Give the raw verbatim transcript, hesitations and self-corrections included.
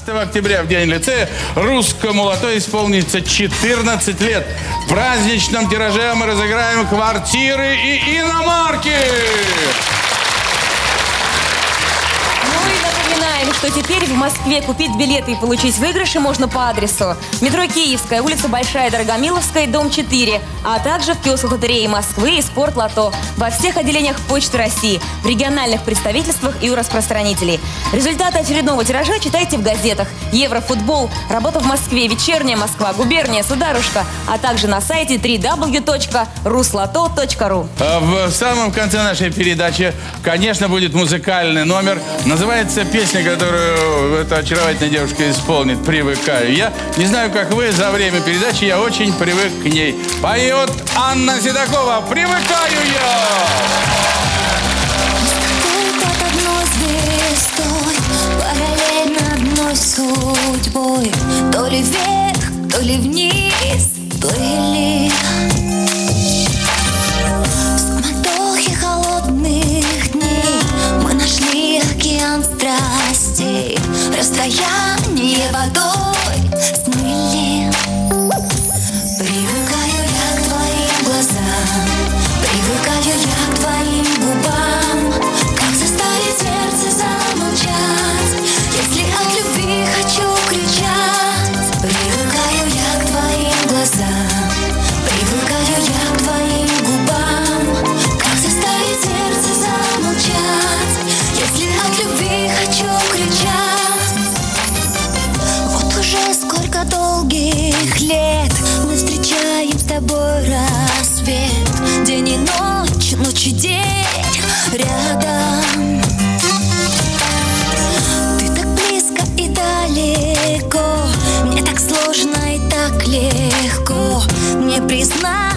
пятнадцатого октября, в день лицея, русскому лото исполнится четырнадцать лет. В праздничном тираже мы разыграем квартиры и иномарки. Напоминаем, что теперь в Москве купить билеты и получить выигрыши можно по адресу: метро Киевская, улица Большая Дорогомиловская, дом четыре, а также в киоск лотереи Москвы и Спортлото, во всех отделениях Почты России, в региональных представительствах и у распространителей. Результаты очередного тиража читайте в газетах: Еврофутбол, работа в Москве, Вечерняя Москва, Губерния, Сударушка, а также на сайте дабл ю дабл ю дабл ю точка руслото точка ру. В самом конце нашей передачи, конечно, будет музыкальный номер. Называется песня, которую эта очаровательная девушка исполнит, «Привыкаю». Я не знаю, как вы, за время передачи я очень привык к ней. Поет Анна Седокова «Привыкаю я». Под одной звездой, параллельно одной судьбой, то ли вверх, то ли вниз плыли. В суматохе холодных дней мы нашли океан страстей, расстояние водой смыли. Привыкаю я к твоим глазам, привыкаю я к твоим губам. Как заставить сердце замолчать, если от любви хочу кричать? Привыкаю я к твоим глазам, привыкаю я к твоим губам. Как заставить сердце замолчать, если от любви хочу кричать? Вот уже сколько долгих лет мы встречаем с тобой рассвет. День и ночь, ночь и день рядом. Ты так близко и далеко, мне так сложно и так легко. Мне признать